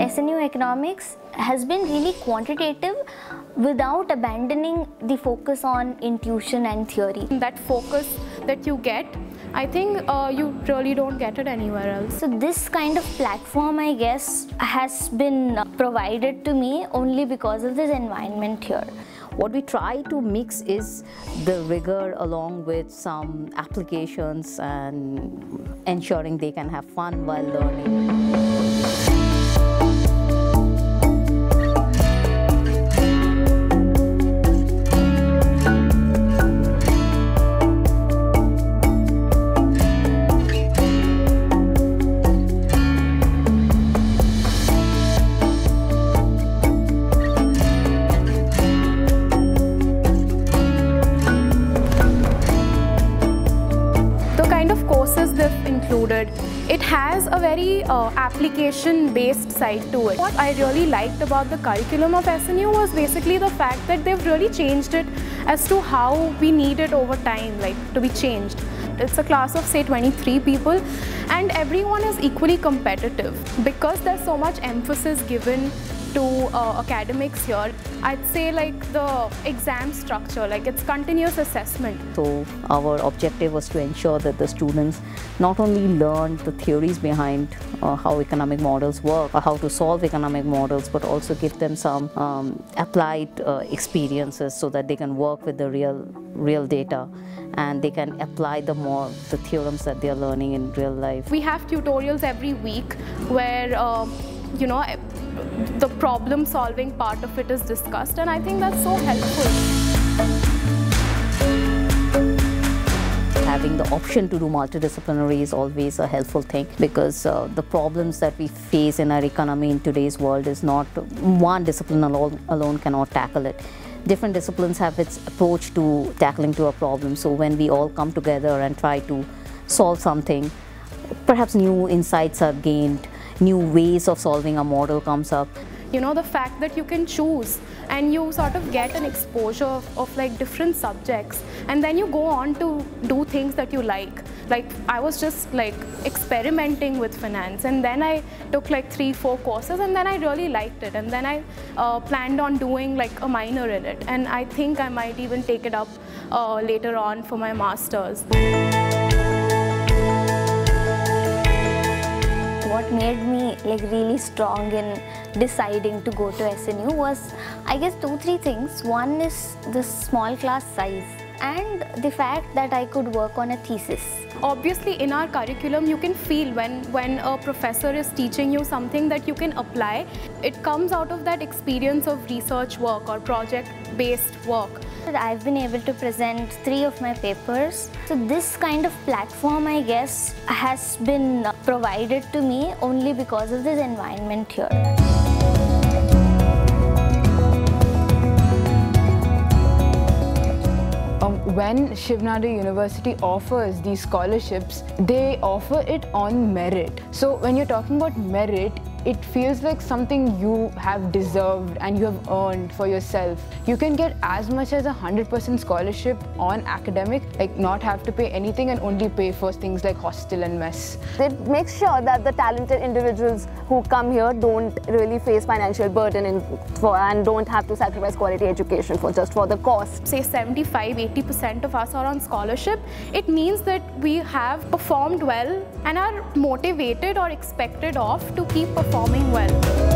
SNU economics has been really quantitative without abandoning the focus on intuition and theory. That focus that you get, I think you really don't get it anywhere else. So this kind of platform, I guess, has been provided to me only because of this environment here. What we try to mix is the rigor along with some applications and ensuring they can have fun while learning. Courses they've included, it has a very application-based side to it. What I really liked about the curriculum of SNU was basically the fact that they've really changed it as to how we need it over time, like to be changed. It's a class of say 23 people and everyone is equally competitive. Because there's so much emphasis given to academics here, I'd say like the exam structure, like it's continuous assessment. So our objective was to ensure that the students not only learn the theories behind how economic models work or how to solve economic models, but also give them some applied experiences so that they can work with the real data and they can apply the theorems that they are learning in real life. We have tutorials every week where you know, the problem solving part of it is discussed, and I think that's so helpful. Having the option to do multidisciplinary is always a helpful thing because the problems that we face in our economy in today's world is not one discipline alone cannot tackle it. Different disciplines have its approach to tackling to a problem, so when we all come together and try to solve something, perhaps new insights are gained, new ways of solving a model comes up. You know, the fact that you can choose and you sort of get an exposure of like different subjects and then you go on to do things that you like. Like I was just like experimenting with finance and then I took like 3-4 courses and then I really liked it and then I planned on doing like a minor in it and I think I might even take it up later on for my master's. What made me like really strong in deciding to go to SNU was, I guess, 2-3 things. One is the small class size and the fact that I could work on a thesis. Obviously in our curriculum you can feel when a professor is teaching you something that you can apply. It comes out of that experience of research work or project-based work. I've been able to present 3 of my papers. So this kind of platform, I guess, has been provided to me only because of this environment here. When Shiv Nadu University offers these scholarships, they offer it on merit. So when you're talking about merit, it feels like something you have deserved and you have earned for yourself. You can get as much as 100% scholarship on academic, like not have to pay anything and only pay for things like hostel and mess. It makes sure that the talented individuals who come here don't really face financial burden and don't have to sacrifice quality education just for the cost. Say 75-80% of us are on scholarship. It means that we have performed well and are motivated or expected of to keep performing well.